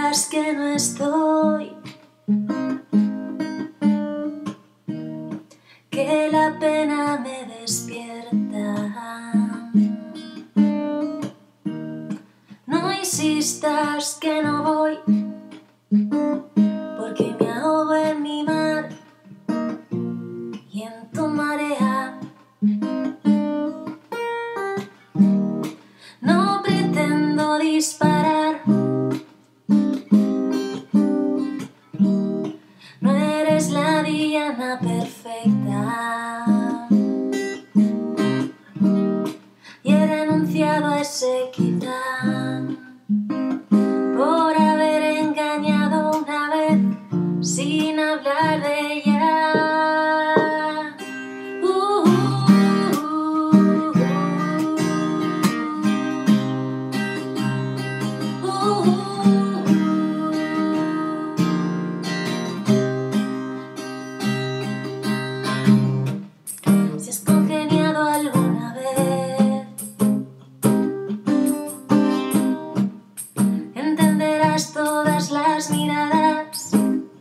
días que no estoy, que la pena me despierta. No insistas que no voy, porque me ahogo en mi mar y en tu marea. No pretendo disparar, no eres la diana perfecta, y he renunciado a ese quizá por haber engañado una vez sin hablar de ella. Si has congeniado alguna vez, entenderás todas las miradas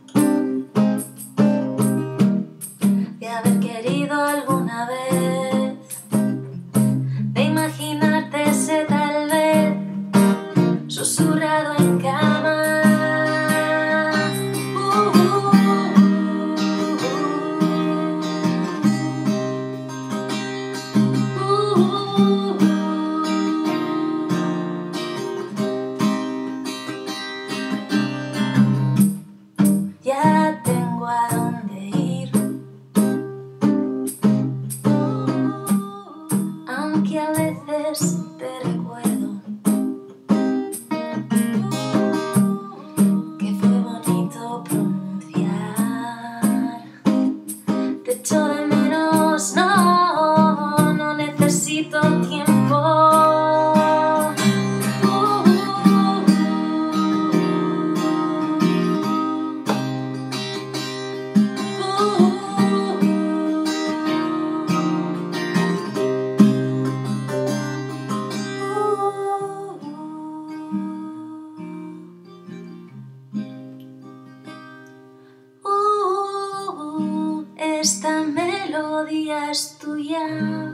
de haber querido alguna vez, de imaginarte ese tal vez susurrado en cama. Ya tengo a dónde ir, aunque a veces te recuerdo que fue bonito pronunciar. Te echo de menos, no necesito tiempo. Esta melodía es tuya.